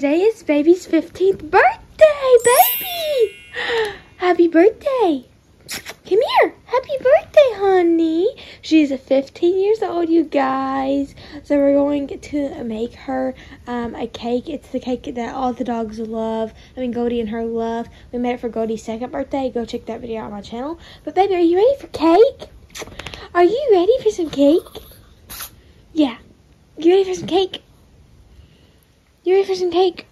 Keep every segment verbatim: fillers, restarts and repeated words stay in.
today is baby's fifteenth birthday, baby! Happy birthday! Come here. Happy birthday, honey. She's fifteen years old, you guys. So we're going to make her um, a cake. It's the cake that all the dogs love. I mean, Goldie and her love. We made it for Goldie's second birthday. Go check that video out on my channel. But baby, are you ready for cake? Are you ready for some cake? Yeah. You ready for some cake? You ready for some cake?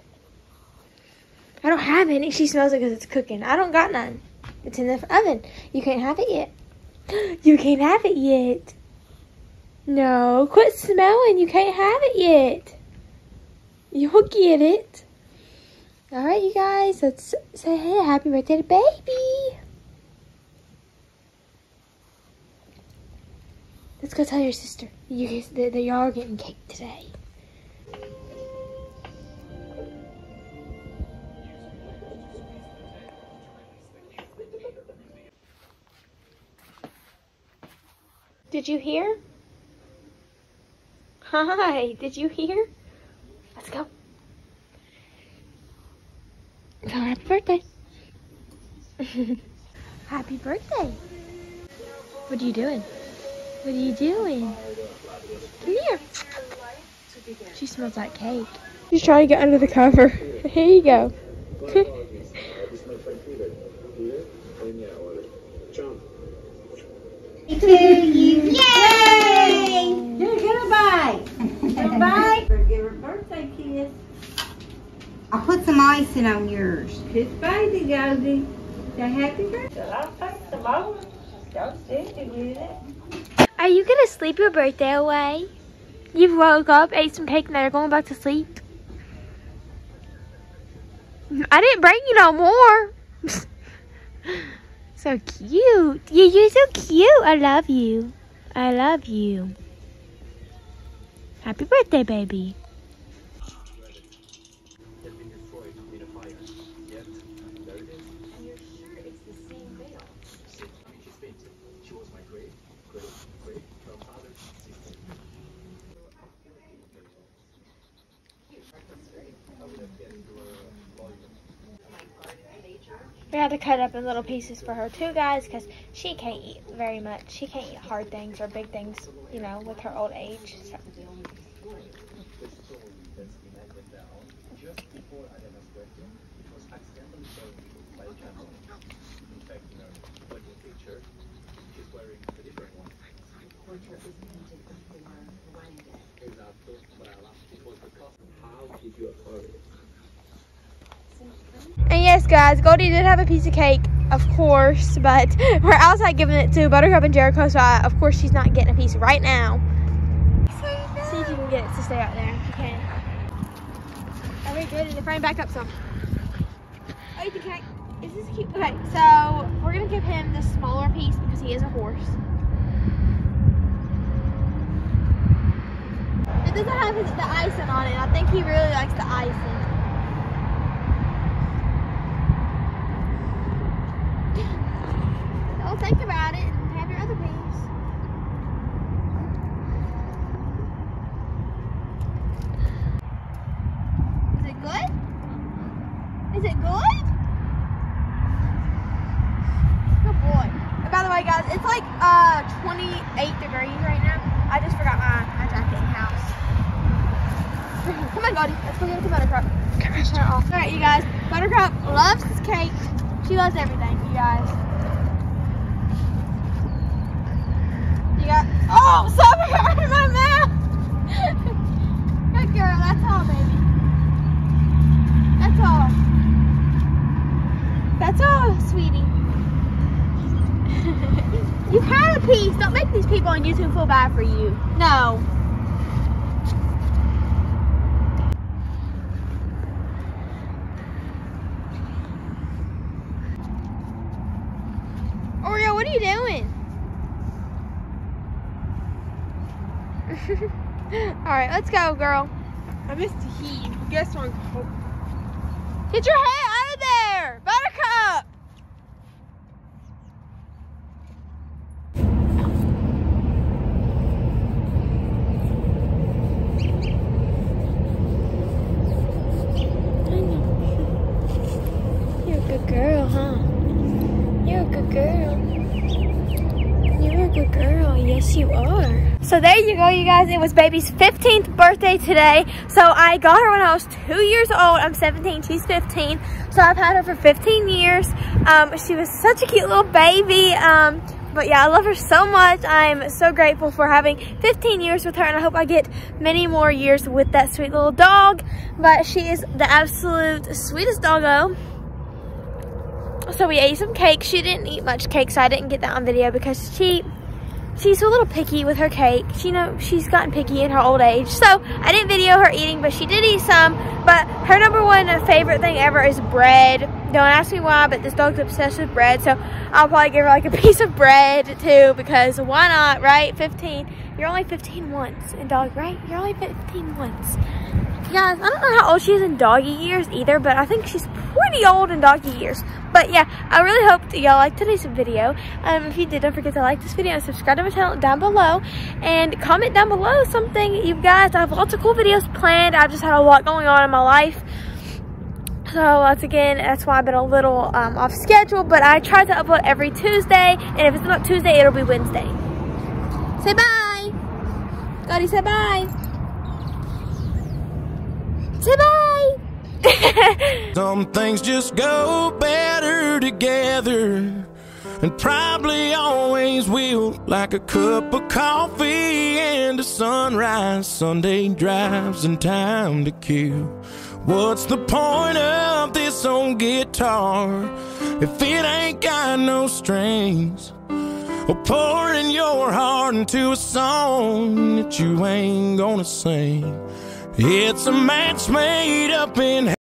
I don't have any. She smells it because it's cooking. I don't got none. It's in the oven. You can't have it yet. You can't have it yet. No, quit smelling. You can't have it yet. You'll get it. All right, you guys. Let's say hey, happy birthday to baby. Let's go tell your sister you guys that, that y'all are getting cake today. Did you hear? Hi, did you hear? Let's go. Tell her happy birthday. Happy birthday. What are you doing? What are you doing? Come here. She smells like cake. She's trying to get under the cover. Here you go. To you. Yay! Here, get a bite. Get a bite. Give her a birthday kiss. I'll put some icing on yours. Kiss baby, Goldie. Say happy birthday. I'll take the moment. Don't stick it with it. Are you gonna sleep your birthday away? You woke up, ate some cake, and now you're going back to sleep? I didn't bring you no more. So cute. Yeah, you're so cute. I love you. I love you. Happy birthday, baby. We had to cut up in little pieces for her too, guys, because she can't eat very much. She can't eat hard things or big things, you know, with her old age. So. And yes, guys, Goldie did have a piece of cake, of course, but we're outside giving it to Buttercup and Jericho, so I, of course she's not getting a piece right now. See if you can get it to stay out there. If you can. Are we good? And frame back up some. Oh, you can. Is this cute? Okay, so we're gonna give him the smaller piece because he is a horse. It doesn't have his, the icing on it. I think he really likes the icing. Don't think about it and have your other piece. Is it good? Is it good? Good boy. And by the way, guys, it's like uh twenty-eight degrees right now. I just forgot my, my jacket in the house. Come on, Goldie. Let's go get it to Buttercup. Turn it off. Alright, you guys. Buttercup loves this cake. She loves everything, you guys. You got, oh, something hurt in my mouth. Good girl. That's all, baby. That's all. That's all, sweetie. You had a piece. Don't make these people on YouTube feel bad for you. No. Oreo, what are you doing? Alright, let's go, girl. I missed a heat. Guess what? Get your head out of there! Buttercup! girl, huh? You're a good girl. You're a good girl. Yes, you are. So there you go, you guys. It was baby's fifteenth birthday today. So I got her when I was two years old. I'm seventeen. She's fifteen. So I've had her for fifteen years. Um, she was such a cute little baby. Um, but yeah, I love her so much. I'm so grateful for having fifteen years with her, and I hope I get many more years with that sweet little dog. But she is the absolute sweetest doggo. So we ate some cake. She didn't eat much cake, so I didn't get that on video because she she's a little picky with her cake. She know she's gotten picky in her old age. So I didn't video her eating, but she did eat some. But her number one favorite thing ever is bread. Don't ask me why, but this dog's obsessed with bread. So I'll probably give her like a piece of bread too, because why not, right? fifteen. You're only fifteen once in dog, right? You're only fifteen once. Guys, I don't know how old she is in doggy years either, but I think she's pretty old in doggy years. But yeah, I really hope y'all liked today's video. Um, if you did, don't forget to like this video and subscribe to my channel down below. And comment down below something, you guys. I have lots of cool videos planned. I've just had a lot going on in my life. So once again, that's why I've been a little um, off schedule. But I try to upload every Tuesday. And if it's not Tuesday, it'll be Wednesday. Say bye. Scotty, say bye. Say bye. Some things just go better together, and probably always will, like a cup of coffee and a sunrise, Sunday drives and time to kill. What's the point of this old guitar if it ain't got no strings? Or pouring your heart into a song that you ain't gonna sing. It's a match made up in